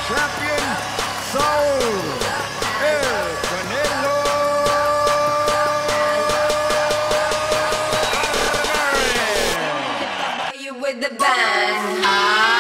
champion, Saúl El Canelo Álvarez. You with the band.